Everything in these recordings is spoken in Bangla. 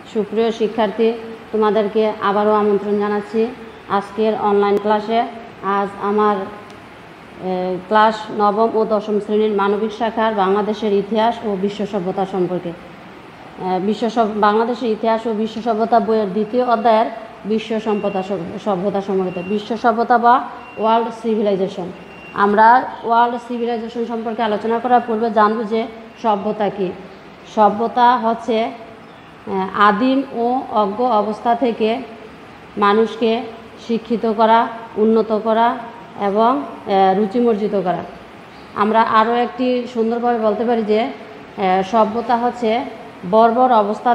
সুপ্রিয় শিক্ষার্থী, তোমাদেরকে আবারও আমন্ত্রণ জানাচ্ছি আজকের অনলাইন ক্লাসে। আজ আমার ক্লাস নবম ও দশম শ্রেণীর মানবিক শাখার বাংলাদেশের ইতিহাস ও বিশ্ব সভ্যতা সম্পর্কে। বাংলাদেশের ইতিহাস ও বিশ্ব সভ্যতা বইয়ের দ্বিতীয় অধ্যায়ের বিশ্ব সভ্যতা সম্পর্কিত। বিশ্ব সভ্যতা বা ওয়ার্ল্ড সিভিলাইজেশন। আমরা ওয়ার্ল্ড সিভিলাইজেশন সম্পর্কে আলোচনা করার পূর্বে জানব যে সভ্যতা কী। সভ্যতা হচ্ছে আদিম ও অজ্ঞ অবস্থা থেকে মানুষকে শিক্ষিত করা, উন্নত করা এবং রুচিমর্জিত করা। আমরা আরও একটি সুন্দরভাবে বলতে পারি যে সভ্যতা হচ্ছে বর্বর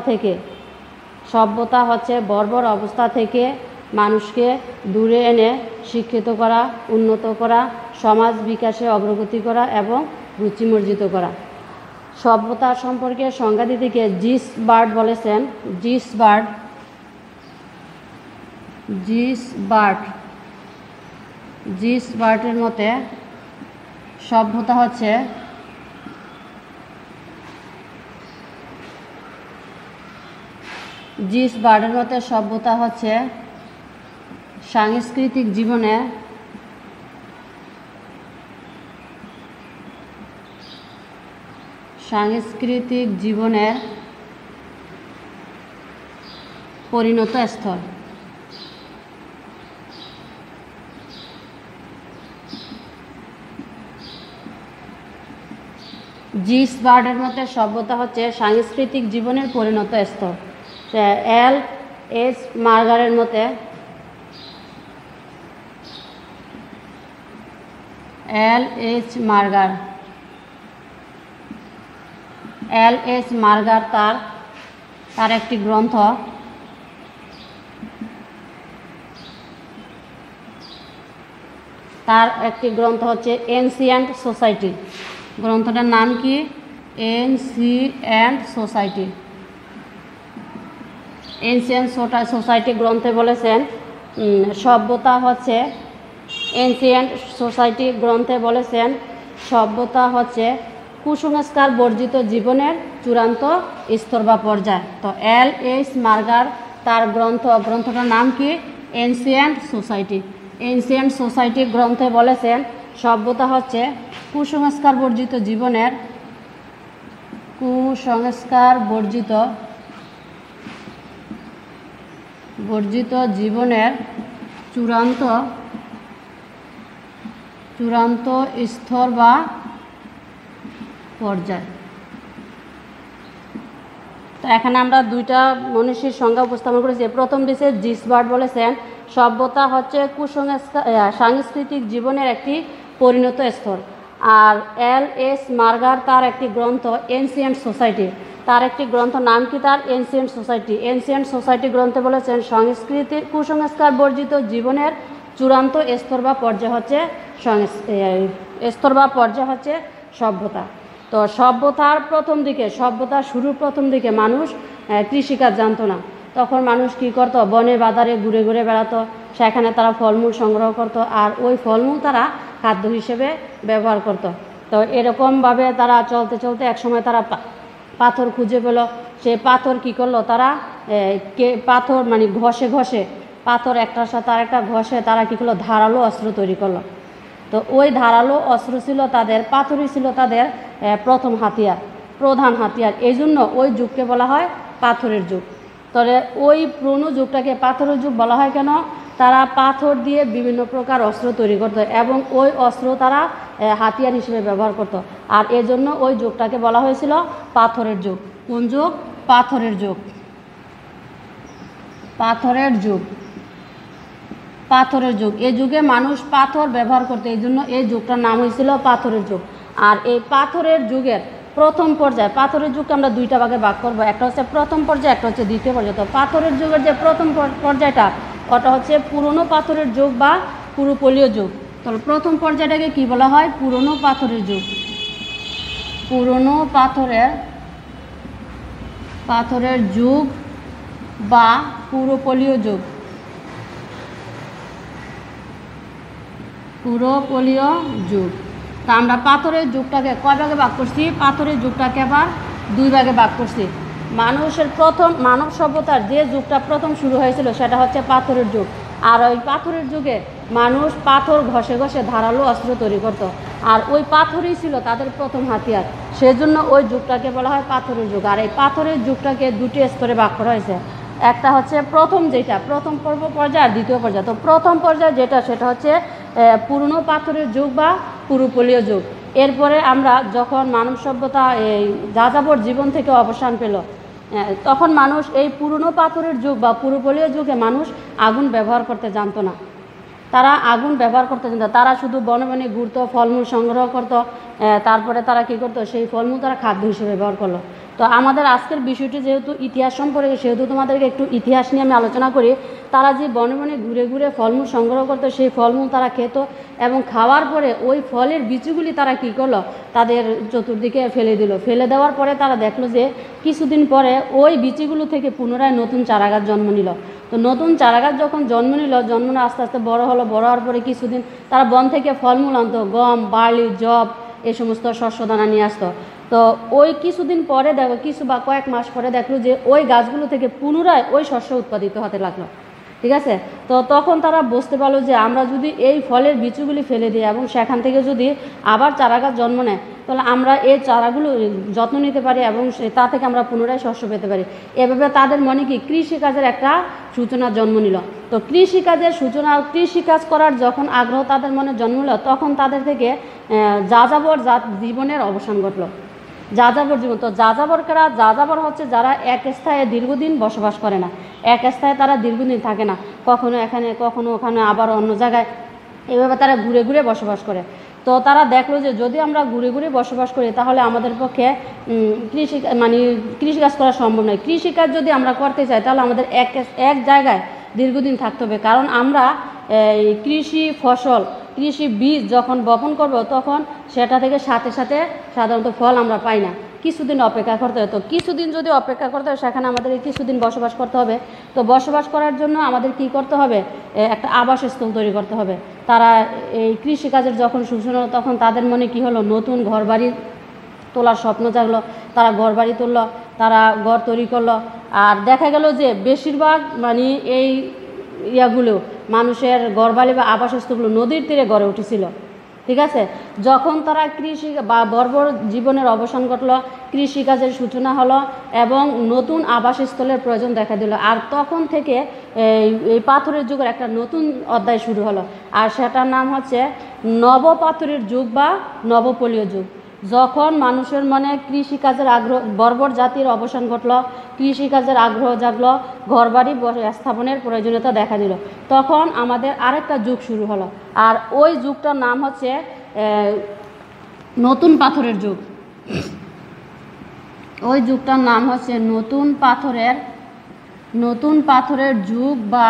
অবস্থা থেকে মানুষকে দূরে এনে শিক্ষিত করা, উন্নত করা, সমাজ বিকাশে অগ্রগতি করা এবং রুচিমর্জিত করা। সভ্যতা সম্পর্কে সংজ্ঞা দিতে গিয়ে জিসবার্ড বলেছেন, জিসবার্ডের মতে সভ্যতা হচ্ছে সাংস্কৃতিক জীবনের পরিণত স্তর। জিসবার্ডের মতে সভ্যতা হচ্ছে সাংস্কৃতিক জীবনের পরিণত স্তর। এল এইচ মার্গারের মতে এল এইচ মার্গার তার একটি গ্রন্থ হচ্ছে এনসিয়েন্ট সোসাইটি। গ্রন্থটার নাম কি? এনসিয়েন্ট সোসাইটি গ্রন্থে বলেছেন সভ্যতা হচ্ছে কুসংস্কার বর্জিত জীবনের চূড়ান্ত স্তর বা পর্যায়। তো এল এইচ মার্গার তার গ্রন্থটার নাম কি? এনসিয়েন্ট সোসাইটি গ্রন্থে বলেছেন সভ্যতা হচ্ছে কুসংস্কার বর্জিত জীবনের চূড়ান্ত স্তর বা পর্যায়। তো এখানে আমরা দুইটা মনীষীর সংজ্ঞা উপস্থাপন করেছি। প্রথম দিকে জিসবার্ড বলেছেন সভ্যতা হচ্ছে সাংস্কৃতিক জীবনের একটি পরিণত স্তর। আর এল এস মার্গার তার একটি গ্রন্থ এনসিয়েন্ট সোসাইটি, তার একটি গ্রন্থ নাম কি? তার এনসিয়েন্ট সোসাইটি গ্রন্থে বলেছেন কুসংস্কার বর্জিত জীবনের চূড়ান্ত স্তর বা পর্যায় হচ্ছে সভ্যতা। তো সভ্যতার শুরুর প্রথম দিকে মানুষ কৃষিকাজ জানতো না। তখন মানুষ কি করতো? বনে বাজারে ঘুরে ঘুরে বেড়াতো, সেখানে তারা ফলমূল সংগ্রহ করত আর ওই ফলমূল তারা খাদ্য হিসেবে ব্যবহার করত। তো এরকমভাবে তারা চলতে চলতে একসময় তারা পাথর খুঁজে পেল। সেই পাথর কি করলো? তারা পাথর ঘষে পাথর একটার সাথে আরেকটা ঘষে তারা কি করলো? ধারালো অস্ত্র তৈরি করলো। তো ওই ধারালো অস্ত্র ছিল পাথরই ছিল তাদের প্রধান হাতিয়ার। এই জন্য ওই যুগকে বলা হয় পাথরের যুগ। তবে ওই পুরনো যুগটাকে পাথরের যুগ বলা হয় কেন? তারা পাথর দিয়ে বিভিন্ন প্রকার অস্ত্র তৈরি করত এবং ওই অস্ত্র তারা হাতিয়ার হিসেবে ব্যবহার করত। আর এজন্য ওই যুগটাকে বলা হয়েছিল পাথরের যুগ। কোন যুগ? পাথরের যুগ। এই যুগে মানুষ পাথর ব্যবহার করতো, এই জন্য এই যুগটার নাম হয়েছিল পাথরের যুগ। আর এই পাথরের যুগের প্রথম পর্যায়ে, পাথরের যুগকে আমরা দুইটা ভাগে ভাগ করবো, একটা হচ্ছে প্রথম পর্যায়, একটা হচ্ছে দ্বিতীয় পর্যায়। তো পাথরের যুগের যে প্রথম পর্যায়টা ওটা হচ্ছে পুরনো পাথরের যুগ বা পুরোপলীয় যুগ। তো প্রথম পর্যায়টাকে কি বলা হয়? পুরনো পাথরের যুগ। পাথরের যুগ বা পুরোপলীয় যুগ। তা আমরা পাথরের যুগটাকে কয় ভাগে ভাগ করছি? পাথরের যুগটাকে আবার দুই ভাগে ভাগ করছি। মানুষের প্রথম মানব সভ্যতার যে যুগটা প্রথম শুরু হয়েছিল সেটা হচ্ছে পাথরের যুগ। আর ওই পাথরের যুগে মানুষ পাথর ঘষে ঘষে ধারালো অস্ত্র তৈরি করতো, আর ওই পাথরই ছিল তাদের প্রথম হাতিয়ার। সেজন্য ওই যুগটাকে বলা হয় পাথরের যুগ। আর এই পাথরের যুগটাকে দুটি স্তরে ভাগ করা হয়েছে। একটা হচ্ছে প্রথম পর্যায় আর দ্বিতীয় পর্যায়। তো প্রথম পর্যায় যেটা সেটা হচ্ছে পুরনো পাথরের যুগ বা পুরুপলীয় যুগ। এরপরে আমরা যখন মানব সভ্যতা এই যাযাবর জীবন থেকে অবসান পেল, তখন মানুষ এই পুরনো পাথরের যুগ বা পুরুপলীয় যুগে মানুষ আগুন ব্যবহার করতে জানতো না। তারা আগুন ব্যবহার করতে জানতো, তারা শুধু বনে বনে ঘুরতো, ফলমূল সংগ্রহ করতো, তারপরে তারা কী করতো, সেই ফলমূল তারা খাদ্য হিসেবে ব্যবহার করলো। তো আমাদের আজকের বিষয়টি যেহেতু ইতিহাস সম্পর্কে, সেহেতু তোমাদেরকে একটু ইতিহাস নিয়ে আমি আলোচনা করি। তারা যে বনে বনে ঘুরে ঘুরে ফলমূল সংগ্রহ করতো, সেই ফলমূল তারা খেত এবং খাওয়ার পরে ওই ফলের বীজগুলি তারা কী করলো, তাদের চতুর্দিকে ফেলে দিল। ফেলে দেওয়ার পরে তারা দেখলো যে কিছুদিন পরে ওই বীজগুলো থেকে পুনরায় নতুন চারাগাছ জন্ম নিল। তো নতুন চারাগাছ যখন জন্ম নিল আস্তে আস্তে বড় হলো। বড় হওয়ার পরে কিছুদিন তারা বন থেকে ফলমূল আনতো, গম, বার্লি, যব, এই সমস্ত শস্যদানা নিয়ে আসতো। তো ওই কিছুদিন পরে দেখো, কয়েক মাস পরে দেখলো যে ওই গাছগুলো থেকে পুনরায় ওই শস্য উৎপাদিত হতে লাগলো। ঠিক আছে, তো তখন তারা বুঝতে পারলো যে আমরা যদি এই ফলের বীজগুলি ফেলে দিই এবং সেখান থেকে যদি আবার চারাগাছ জন্ম নেয়, তাহলে আমরা এই চারাগুলো যত্ন নিতে পারি এবং তা থেকে আমরা পুনরায় শস্য পেতে পারি। এভাবে তাদের মনে কি কৃষিকাজের একটা সূচনা জন্ম নিল। তো কৃষিকাজ করার যখন আগ্রহ তাদের মনে জন্ম নিল, তখন তাদের থেকে যাযাবর জীবনের অবসান ঘটল। যাযাবর জীবন, তো যাযাবর হচ্ছে যারা এক স্থায়ে দীর্ঘদিন বসবাস করে না। এক স্থায়ে তারা দীর্ঘদিন থাকে না, কখনো এখানে কখনো ওখানে আবার অন্য জায়গায়, এভাবে তারা ঘুরে ঘুরে বসবাস করে। তো তারা দেখলো যে যদি আমরা ঘুরে ঘুরে বসবাস করি তাহলে আমাদের পক্ষে কৃষিকাজ করা সম্ভব নয়। কৃষিকাজ যদি আমরা করতে চাই তাহলে আমাদের এক জায়গায় দীর্ঘদিন থাকতে হবে, কারণ আমরা কৃষি বীজ যখন বপন করব তখন সেটা থেকে সাথে সাথে সাধারণত ফল আমরা পাই না, কিছুদিন অপেক্ষা করতে হয়। তো কিছুদিন যদি অপেক্ষা করতে হয়, সেখানে আমাদের কিছুদিন বসবাস করতে হবে। তো বসবাস করার জন্য আমাদের কি করতে হবে, একটা আবাসস্থল তৈরি করতে হবে। তারা এই কৃষিকাজের যখন সূচনা, তখন তাদের মনে কি হলো, নতুন ঘরবাড়ি তোলার স্বপ্ন জাগলো। তারা ঘরবাড়ি তুললো, তারা ঘর তৈরি করলো। আর দেখা গেল যে বেশিরভাগ এই ইয়াগুলো মানুষের ঘরবাড়ি বা আবাসস্থলগুলো নদীর তীরে গড়ে উঠেছিল। ঠিক আছে, যখন তারা কৃষি বা বর্বর জীবনের অবসান ঘটলো, কৃষিকাজের সূচনা হলো এবং নতুন আবাসস্থলের প্রয়োজন দেখা দিল। আর তখন থেকে এই পাথরের যুগের একটা নতুন অধ্যায় শুরু হলো, আর সেটার নাম হচ্ছে নবপাথরের যুগ বা নবপলীয় যুগ। যখন মানুষের মনে কৃষিকাজের আগ্রহ, বর্বর জাতির অবসান ঘটল, কৃষিকাজের আগ্রহ জাগলো, ঘরবাড়ি স্থাপনের প্রয়োজনীয়তা দেখা দিল, তখন আমাদের আরেকটা যুগ শুরু হলো। আর ওই যুগটার নাম হচ্ছে নতুন পাথরের যুগ। ওই যুগটার নাম হচ্ছে নতুন পাথরের যুগ বা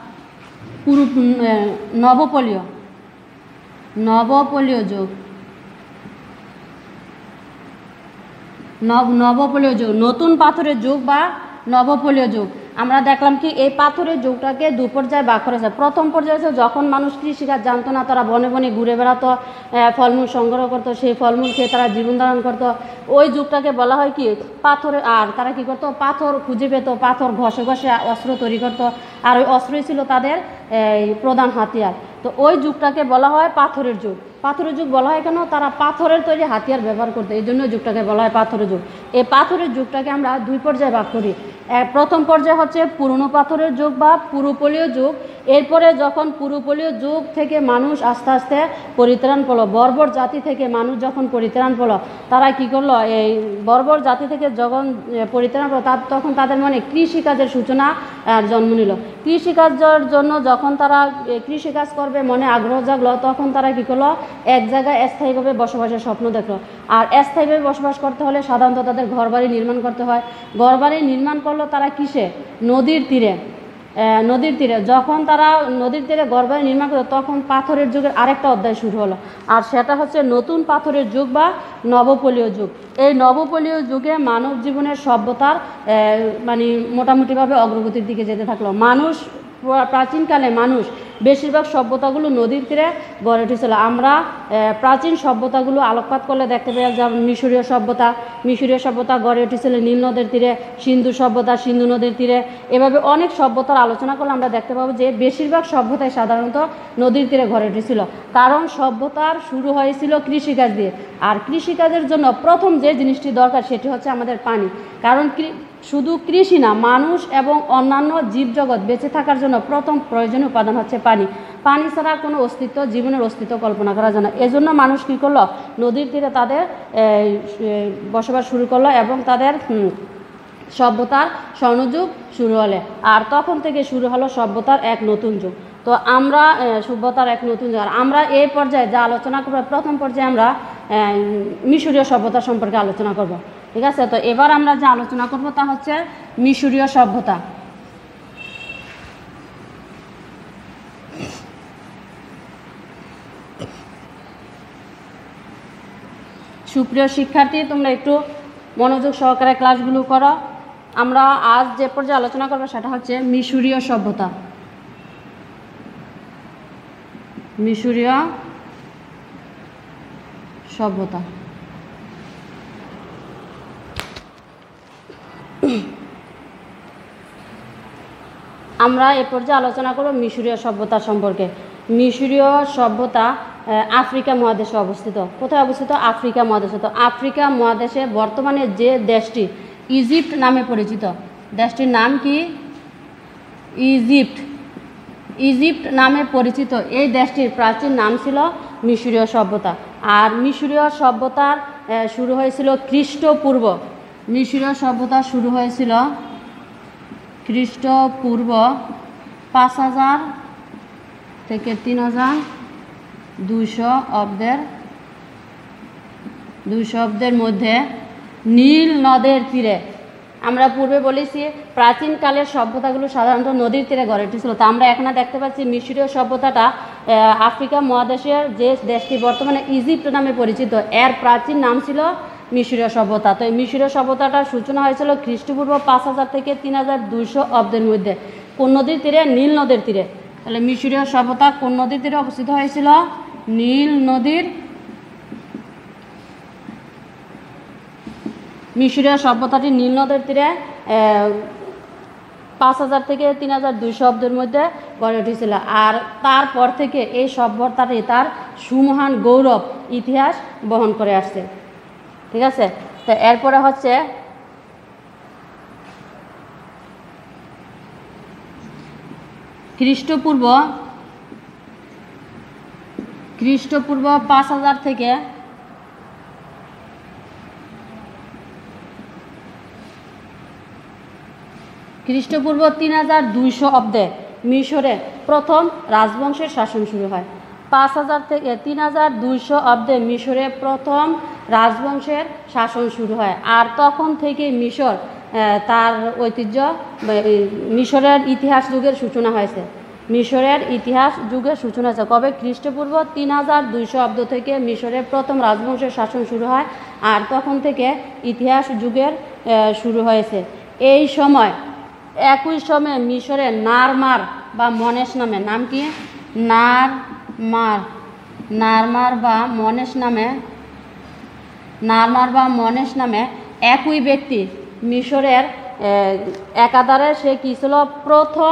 নবপলীয় যুগ। নবপলীয় যুগ, নতুন পাথরের যুগ বা নবপলীয় যুগ। আমরা দেখলাম কি এই পাথরের যুগটাকে দু পর্যায়ে ভাগ করা যায়। প্রথম পর্যায়ে হচ্ছে যখন মানুষ কৃষিকাজ জানতো না, তারা বনে বনে ঘুরে বেড়াতো, ফলমূল সংগ্রহ করতো, সেই ফলমূল খেয়ে তারা জীবন ধারণ করতো। ওই যুগটাকে বলা হয় কি পাথরে। আর তারা কি করতো, পাথর খুঁজে পেত, পাথর ঘষে ঘষে অস্ত্র তৈরি করতো, আর ওই অস্ত্রই ছিল তাদের প্রধান হাতিয়ার। তো ওই যুগটাকে বলা হয় পাথরের যুগ। পাথরের যুগ বলা হয় কেন, তারা পাথরের তৈরি হাতিয়ার ব্যবহার করতো, এই জন্য যুগটাকে বলা হয় পাথরের যুগ। এই পাথরের যুগটাকে আমরা দুই পর্যায়ে ভাগ করি। প্রথম পর্যায়ে হচ্ছে পুরনো পাথরের যুগ বা পুরুপলীয় যুগ। এরপরে যখন পুরুপলীয় যুগ থেকে মানুষ আস্তে আস্তে পরিত্রাণ পেল, বর্বর জাতি থেকে মানুষ যখন পরিত্রাণ পেল, তারা কি করলো, এই বর্বর জাতি থেকে যখন পরিত্রাণ পেল, তখন তাদের মনে কৃষিকাজের সূচনা জন্ম নিল। কৃষিকাজের জন্য যখন তারা কৃষিকাজ করবে মনে আগ্রহ জাগলো, তখন তারা কি করলো, এক জায়গায় স্থায়ীভাবে বসবাসের স্বপ্ন দেখলো। আর স্থায়ীভাবে বসবাস করতে হলে সাধারণত তাদের ঘরবাড়ি নির্মাণ করতে হয়। ঘরবাড়ি নির্মাণ করলো তারা কিসে, নদীর তীরে। যখন তারা নদীর তীরে ঘরবাড়ি নির্মাণ করলো, তখন পাথরের যুগের আরেকটা অধ্যায় শুরু হলো, আর সেটা হচ্ছে নতুন পাথরের যুগ বা নবপলীয় যুগ। এই নবপলীয় যুগে মানব জীবনের সভ্যতার মোটামুটিভাবে অগ্রগতির দিকে যেতে থাকলো। প্রাচীনকালে মানুষ বেশিরভাগ সভ্যতাগুলো নদীর তীরে গড়ে উঠেছিল। আমরা প্রাচীন সভ্যতাগুলো আলোকপাত করলে দেখতে পাই, যেমন মিশরীয় সভ্যতা গড়ে উঠেছিল নীল নদের তীরে, সিন্ধু সভ্যতা সিন্ধু নদীর তীরে। এভাবে অনেক সভ্যতার আলোচনা করলে আমরা দেখতে পাবো যে বেশিরভাগ সভ্যতাই সাধারণত নদীর তীরে গড়ে উঠেছিল, কারণ সভ্যতার শুরু হয়েছিল কৃষিকাজ দিয়ে। আর কৃষিকাজের জন্য প্রথম যে জিনিসটি দরকার সেটি হচ্ছে আমাদের পানি, কারণ শুধু কৃষি না, মানুষ এবং অন্যান্য জীবজগৎ বেঁচে থাকার জন্য প্রথম প্রয়োজনীয় উপাদান হচ্ছে পানি। পানি ছাড়া কোনো জীবনের অস্তিত্ব কল্পনা করা যায় না। এজন্য মানুষ কী করলো, নদীর তীরে তাদের বসবাস শুরু করলো এবং তাদের সভ্যতার স্বর্ণযুগ শুরু হলে। আর তখন থেকে শুরু হলো সভ্যতার এক নতুন যুগ। তো আমরা সভ্যতার এক নতুন যুগ, আর আমরা এই পর্যায়ে যা আলোচনা করবো, প্রথম পর্যায়ে আমরা মিশরীয় সভ্যতা সম্পর্কে আলোচনা করব। ঠিক আছে, তো এবার আমরা যা আলোচনা করব তা হচ্ছে মিশরীয় সভ্যতা। সুপ্রিয় শিক্ষার্থী, তোমরা একটু মনোযোগ সহকারে ক্লাসগুলো করো। আমরা আজ যে পর্যায়ে আলোচনা করবো সেটা হচ্ছে মিশরীয় সভ্যতা। মিশরীয় সভ্যতা। আমরা এ পর্যায়ে আলোচনা করব মিশরীয় সভ্যতা সম্পর্কে। মিশরীয় সভ্যতা আফ্রিকা মহাদেশে অবস্থিত। কোথায় অবস্থিত? আফ্রিকা মহাদেশে। তো আফ্রিকা মহাদেশে বর্তমানে যে দেশটি ইজিপ্ট নামে পরিচিত, দেশটির নাম কি? ইজিপ্ট নামে পরিচিত এই দেশটির প্রাচীন নাম ছিল মিশরীয় সভ্যতা। আর মিশরীয় সভ্যতার শুরু হয়েছিল খ্রিস্টপূর্ব। মিশরীয় সভ্যতা শুরু হয়েছিল খ্রিস্টপূর্ব 5000 থেকে 3200 অব্দের মধ্যে নীল নদের তীরে। আমরা পূর্বে বলেছি প্রাচীনকালের সভ্যতাগুলো সাধারণত নদীর তীরে গড়ে উঠেছিল। তা আমরা এখানে দেখতে পাচ্ছি মিশরীয় সভ্যতাটা আফ্রিকা মহাদেশের যে দেশটি বর্তমানে ইজিপ্ট নামে পরিচিত, এর প্রাচীন নাম ছিল মিশরীয় সভ্যতা। তো এই মিশরীয় সভ্যতাটার সূচনা হয়েছিল খ্রিস্টপূর্ব 5000 থেকে 3200 অব্দের মধ্যে। কোন নদীর তীরে? নীল নদের তীরে। তাহলে মিশরীয় সভ্যতা কোন নদীর তীরে অবস্থিত হয়েছিল? নীল নদীর। মিশরীয় সভ্যতাটি নীল নদের তীরে 5000 থেকে 3200 অব্দের মধ্যে গড়ে উঠেছিল। আর তারপর থেকে এই সভ্যতাটি তার সুমহান গৌরব ইতিহাস বহন করে আসছে। ঠিক আছে, তো এরপরে হচ্ছে খ্রিস্টপূর্ব 5000 থেকে খ্রিস্টপূর্ব 3200 অব্দে মিশরে প্রথম রাজবংশের শাসন শুরু হয়। 5000 থেকে 3200 অব্দে মিশরে প্রথম রাজবংশের শাসন শুরু হয়। আর তখন থেকে মিশর তার ঐতিহ্য, মিশরের ইতিহাস যুগের সূচনা হয়েছে। মিশরের ইতিহাস যুগের সূচনা হয়েছে কবে? খ্রিস্টপূর্ব 3200 অব্দ থেকে মিশরের প্রথম রাজবংশের শাসন শুরু হয়। আর তখন থেকে ইতিহাস যুগের শুরু হয়েছে। এই সময় একই সময়ে মিশরে নারমার বা মনেশ নামে, নাম কি? নারমার বা মনেশ নামে একই ব্যক্তি মিশরের একাধারে সে কি ছিল? প্রথম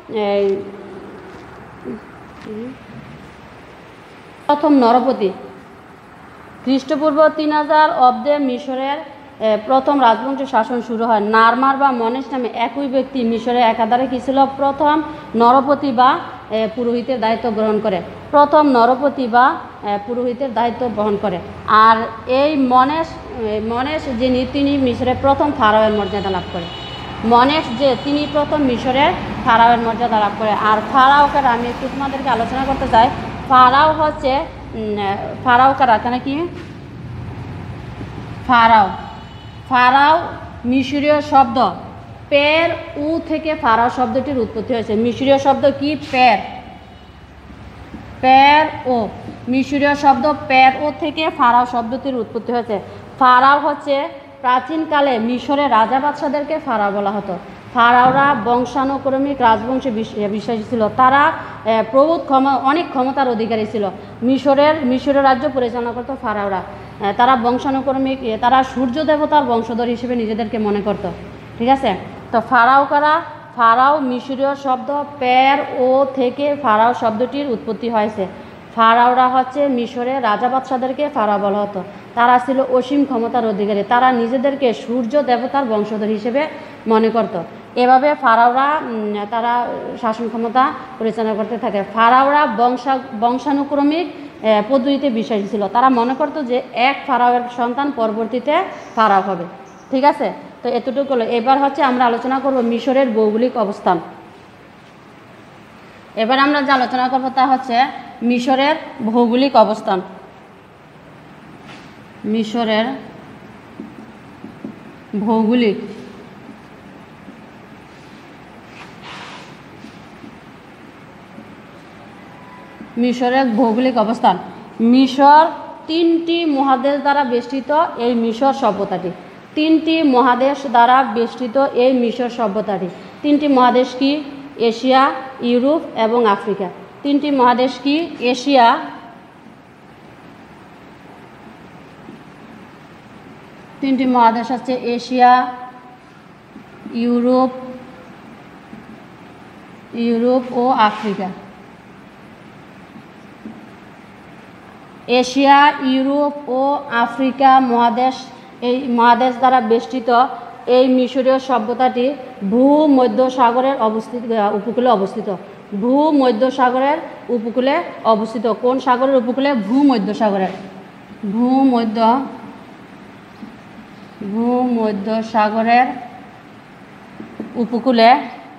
নরপতি। খ্রিস্টপূর্ব 3000 অব্দে মিশরের প্রথম রাজবংশের শাসন শুরু হয়। নারমার বা মনেশ নামে একই ব্যক্তি মিশরের একাধারে কি ছিল? প্রথম নরপতি বা পুরোহিতের দায়িত্ব গ্রহণ করে। প্রথম নরপতি বা পুরোহিতের দায়িত্ব বহন করে। আর এই মনেশ যিনি, তিনি মিশরের প্রথম ফারাওয়ের মর্যাদা লাভ করে। তিনি প্রথম মিশরের ফারাওয়ের মর্যাদা লাভ করে। আর ফারাওকে আমি একটু তোমাদেরকে আলোচনা করতে চাই। ফারাও হচ্ছে ফারাওকার এখানে কি? ফারাও মিশরীয় শব্দ পের উ থেকে ফারাও শব্দটির উৎপত্তি হয়েছে। মিশরীয় শব্দ কি? পের ও। মিশরীয় শব্দ পের ও থেকে ফারাও শব্দটির উৎপত্তি হয়েছে। ফারাও হচ্ছে প্রাচীনকালে মিশরের রাজা বাদশাদেরকে ফারাও বলা হতো। ফারাওরা বংশানুক্রমিক রাজবংশে বিশ্বাসী ছিল। তারা অনেক ক্ষমতার অধিকারী ছিল। মিশরের রাজ্য পরিচালনা করতো ফারাওরা। তারা বংশানুক্রমিক, তারা সূর্য দেবতার বংশধর হিসেবে নিজেদেরকে মনে করত। ঠিক আছে, তো ফারাও মিশরীয় শব্দ পের ও থেকে ফারাও শব্দটির উৎপত্তি হয়েছে। ফারাওরা হচ্ছে মিশরের রাজা বাদশাদেরকে ফারাও বলা হতো। তারা ছিল অসীম ক্ষমতার অধিকারী। তারা নিজেদেরকে সূর্য দেবতার বংশধর হিসেবে মনে করত। এভাবে ফারাওরা তারা শাসন ক্ষমতা পরিচালনা করতে থাকে। ফারাওরা বংশানুক্রমিক পদ্ধতিতে বিশ্বাসী ছিল। তারা মনে করতো যে এক ফারাওয়ের সন্তান পরবর্তীতে ফারাও হবে। ঠিক আছে, তো এতটুকু হলো। এবার হচ্ছে আমরা আলোচনা করব মিশরের ভৌগোলিক অবস্থান। এবার আমরা যে আলোচনা করব তা হচ্ছে মিশরের ভৌগোলিক অবস্থান। মিশরের ভৌগোলিক অবস্থান। মিশর 3টি মহাদেশ দ্বারা বেষ্টিত এই মিশর সভ্যতাটি। 3টি মহাদেশ দ্বারা বেষ্টিত এই মিশর সভ্যতাটি। 3টি মহাদেশ কি? এশিয়া, ইউরোপ এবং আফ্রিকা। 3টি মহাদেশ কি? এশিয়া, তিনটি মহাদেশ হচ্ছে এশিয়া, ইউরোপ ও আফ্রিকা। এশিয়া, ইউরোপ ও আফ্রিকা মহাদেশ, এই মহাদেশ দ্বারা বেষ্টিত এই মিশরীয় সভ্যতাটি ভূমধ্যসাগরের উপকূলে অবস্থিত। ভূমধ্যসাগরের উপকূলে অবস্থিত। কোন সাগরের উপকূলে? ভূমধ্যসাগরের উপকূলে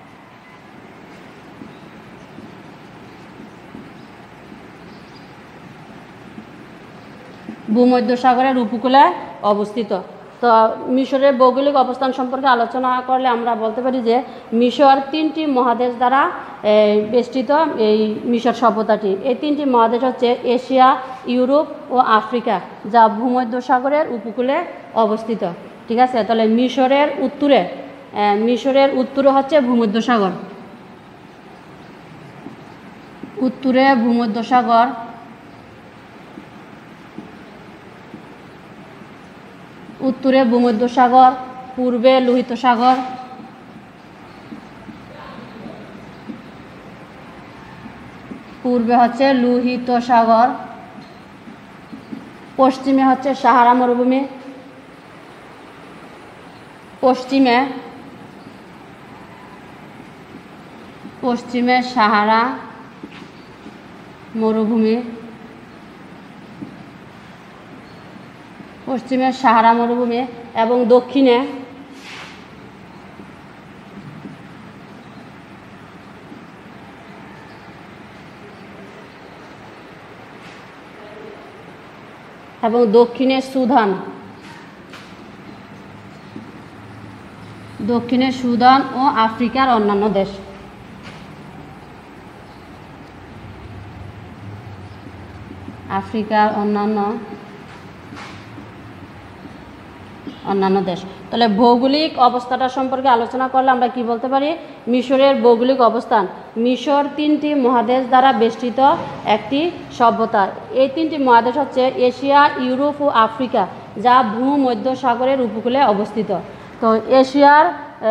অবস্থিত। তো মিশরের ভৌগোলিক অবস্থান সম্পর্কে আলোচনা করলে আমরা বলতে পারি যে মিশর 3টি মহাদেশ দ্বারা বেষ্টিত এই মিশর সভ্যতাটি। এই 3টি মহাদেশ হচ্ছে এশিয়া, ইউরোপ ও আফ্রিকা, যা ভূমধ্যসাগরের উপকূলে অবস্থিত। ঠিক আছে, তাহলে মিশরের উত্তরে হচ্ছে ভূমধ্যসাগর। উত্তরে ভূমধ্যসাগর, পূর্বে লোহিত সাগর, পশ্চিমে হচ্ছে সাহারা মরুভূমি, পশ্চিমে সাহারা মরুভূমি, এবং দক্ষিণে সুদান ও আফ্রিকার অন্যান্য দেশ। তাহলে ভৌগোলিক অবস্থাটা সম্পর্কে আলোচনা করলে আমরা কি বলতে পারি? মিশরের ভৌগোলিক অবস্থান। মিশর 3টি মহাদেশ দ্বারা বেষ্টিত একটি সভ্যতা। এই 3টি মহাদেশ হচ্ছে এশিয়া, ইউরোপ ও আফ্রিকা, যা ভূমধ্যসাগরের উপকূলে অবস্থিত। তো এশিয়ার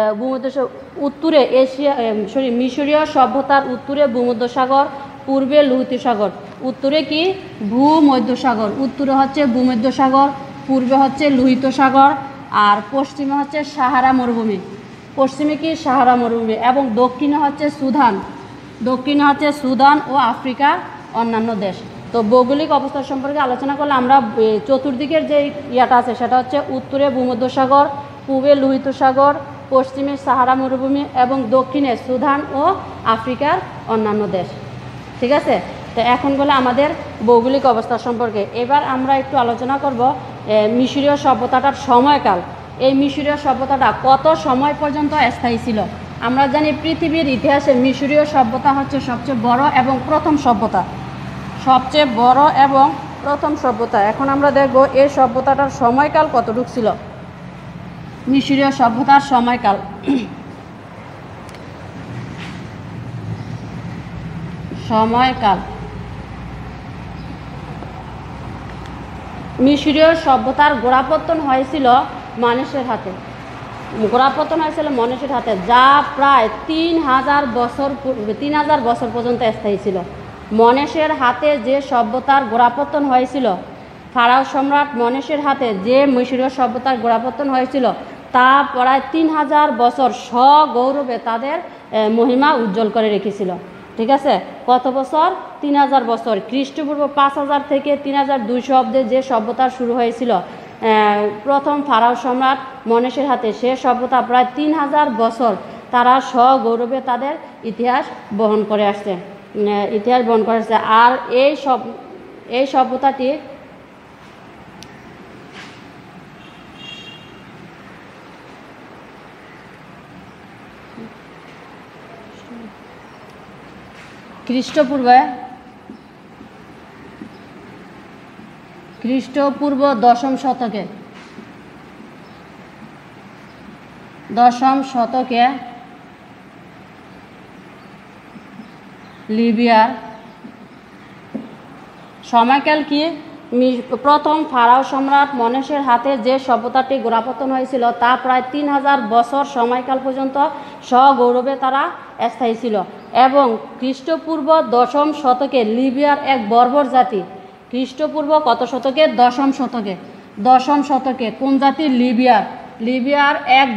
মিশরীয় সভ্যতার উত্তরে ভূমধ্যসাগর, পূর্বে লোহিত সাগর। উত্তরে কি? ভূমধ্যসাগর। উত্তরে হচ্ছে ভূমধ্যসাগর, পূর্বে হচ্ছে লোহিত সাগর, আর পশ্চিমে হচ্ছে সাহারা মরুভূমি। এবং দক্ষিণে হচ্ছে সুদান ও আফ্রিকার অন্যান্য দেশ। তো ভৌগোলিক অবস্থা সম্পর্কে আলোচনা করলে আমরা চতুর্দিকের যে ইয়াটা আছে সেটা হচ্ছে উত্তরে ভূমধ্যসাগর, পূর্বে লোহিত সাগর, পশ্চিমে সাহারা মরুভূমি এবং দক্ষিণে সুদান ও আফ্রিকার অন্যান্য দেশ। ঠিক আছে, তো এখন বলে আমাদের ভৌগোলিক অবস্থা সম্পর্কে। এবার আমরা একটু আলোচনা করব মিশরীয় সভ্যতাটার সময়কাল। এই মিশরীয় সভ্যতাটা কত সময় পর্যন্ত স্থায়ী ছিল? আমরা জানি পৃথিবীর ইতিহাসে মিশরীয় সভ্যতা হচ্ছে সবচেয়ে বড় এবং প্রথম সভ্যতা। এখন আমরা দেখব এই সভ্যতাটার সময়কাল কতটুকু ছিল। মিশরীয় সভ্যতার সময়কাল সময়কাল। মিশরীয় সভ্যতার গোড়াপত্তন হয়েছিল মানুষের হাতে, গোড়াপত্তন হয়েছিল মানুষের হাতে, যা প্রায় 3000 বছর পর্যন্ত স্থায়ী ছিল। মানুষের হাতে যে সভ্যতার গোড়াপত্তন হয়েছিল, ফারাও সম্রাট মানুষের হাতে যে মিশরীয় সভ্যতার গোড়াপত্তন হয়েছিল, তা প্রায় 3000 বছর সগৌরবে তাদের মহিমা উজ্জ্বল করে রেখেছিল। ঠিক আছে, কত বছর? 3000 বছর। খ্রিস্টপূর্ব 5000 থেকে 3200 অব্দে যে সভ্যতা শুরু হয়েছিল প্রথম ফারাও সম্রাট মানুষের হাতে, সে সভ্যতা প্রায় 3000 বছর তারা সগৌরবে তাদের ইতিহাস বহন করে আসছে। আর এই সভ্যতাটি খ্রিস্টপূর্ব দশম শতকে লিবিয়ার সময়কাল কি? প্রথম ফারাও সম্রাট মানুষের হাতে যে সভ্যতাটি গোড়াপত্তন হয়েছিল তা প্রায় 3000 বছর সময়কাল পর্যন্ত সগৌরবে তারা স্থায়ী ছিল। এবং খ্রিস্টপূর্ব 10ম শতকে লিবিয়ার এক বর্বর জাতি, খ্রিস্টপূর্ব কত শতকে? 10ম শতকে। 10ম শতকে কোন জাতি? লিবিয়ার এক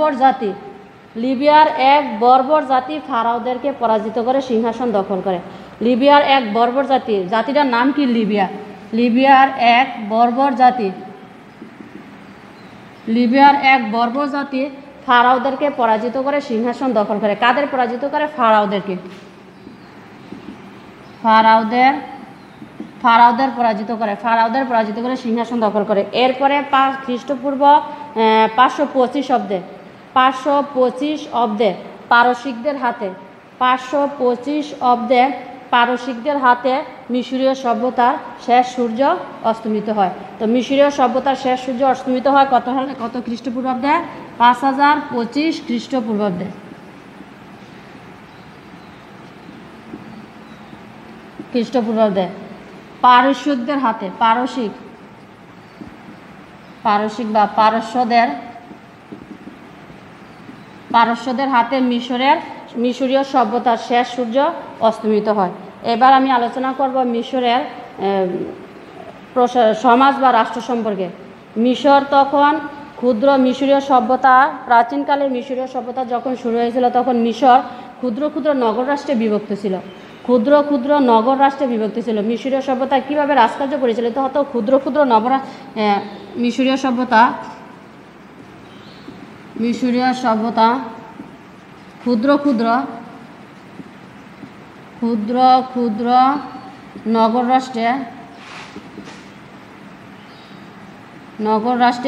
বর্বর জাতি ফারাওদেরকে পরাজিত করে সিংহাসন দখল করে। লিবিয়ার এক বর্বর জাতি, জাতিটার নাম কি? লিবিয়ার এক বর্বর জাতি ফারাওদেরকে পরাজিত করে সিংহাসন দখল করে। কাদের পরাজিত করে? ফারাওদের পরাজিত করে সিংহাসন দখল করে। এরপরে খ্রিস্টপূর্ব 525 অব্দে পারসিকদের হাতে মিশরীয় সভ্যতার শেষ সূর্য অস্তমিত হয়। তো মিশরীয় সভ্যতার শেষ সূর্য অস্তমিত হয় কত খ্রিস্টপূর্বাব্দে? 5025 খ্রিস্টপূর্বাব্দে। পারস্যদের হাতে, পারস্যদের হাতে মিশরীয় সভ্যতার শেষ সূর্য অস্তমিত হয়। এবার আমি আলোচনা করব মিশরের সমাজ বা রাষ্ট্র সম্পর্কে। মিশর তখন ক্ষুদ্র মিশরীয় সভ্যতা, প্রাচীনকালে মিশরীয় সভ্যতা যখন শুরু হয়েছিল তখন মিশর ক্ষুদ্র নগর রাষ্ট্রে বিভক্ত ছিল। মিশরীয় সভ্যতা কীভাবে রাজকার্য পরিচালিত হতো? মিশরীয় সভ্যতা ক্ষুদ্র নগর রাষ্ট্রে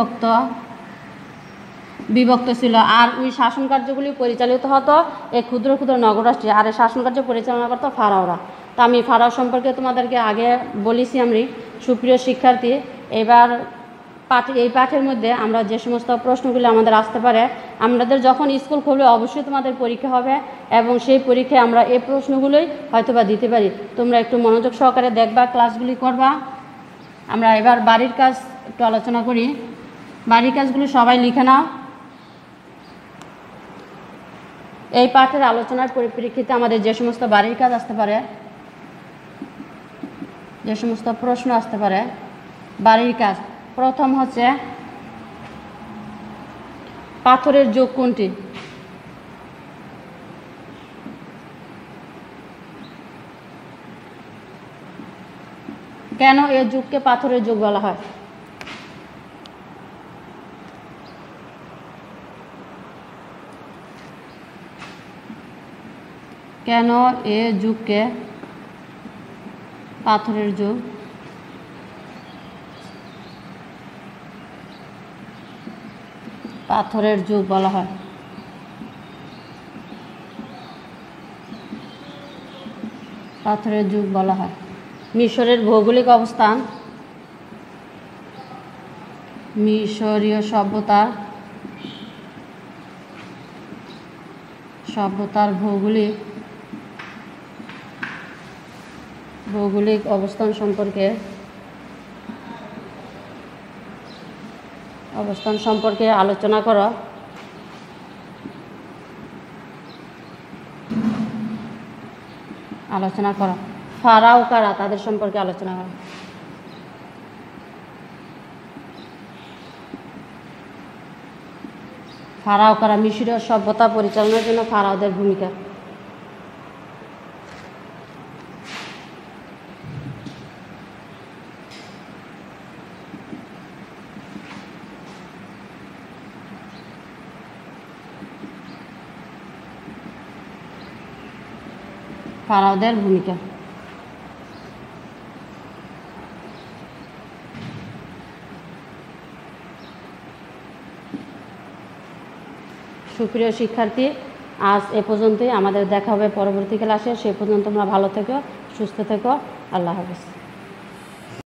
বিভক্ত ছিল। আর ওই শাসন কার্যগুলি পরিচালিত হতো এই ক্ষুদ্র নগর রাষ্ট্রে, আর এই শাসন কার্য পরিচালনা করতো ফারাওরা। তা আমি ফারাও সম্পর্কে তোমাদেরকে আগে বলেছি। আমি সুপ্রিয় শিক্ষার্থী, এবার এই পাঠের মধ্যে আমরা যে সমস্ত প্রশ্নগুলি আমাদের আসতে পারে, আমাদের যখন স্কুল খুলবে অবশ্যই তোমাদের পরীক্ষা হবে এবং সেই পরীক্ষায় আমরা এই প্রশ্নগুলোই হয়তোবা দিতে পারি। তোমরা একটু মনোযোগ সহকারে দেখবা, ক্লাসগুলি করবা। আমরা এবার বাড়ির কাজ একটু আলোচনা করি। বাড়ির কাজগুলি সবাই লিখে নাও। এই পাঠের আলোচনার পরিপ্রেক্ষিতে আমাদের যে সমস্ত বাড়ির কাজ আসতে পারে, যে সমস্ত প্রশ্ন আসতে পারে, বাড়ির কাজ। প্রথম হচ্ছে পাথরের যুগ কোনটি? কেন এই যুগকে পাথরের যুগ বলা হয়? কেন এ যুগকে পাথরের যুগ বলা হয়? পাথরের যুগ বলা হয়। মিশরের ভৌগোলিক অবস্থান, মিশরীয় সভ্যতার ভৌগোলিক ভৌগোলিক অবস্থান সম্পর্কে আলোচনা করো। ফারাও কারা, তাদের সম্পর্কে আলোচনা করো। ফারাও কারা, মিশরীয় সভ্যতা পরিচালনার জন্য ফারাওদের ভূমিকা। ফারাওদের ভূমিকা। সুপ্রিয় শিক্ষার্থী, আজ এ পর্যন্তই। আমাদের দেখা হবে পরবর্তী ক্লাসে। সে পর্যন্ত তোমরা ভালো থেকো, সুস্থ থেকো। আল্লাহ হাফেজ।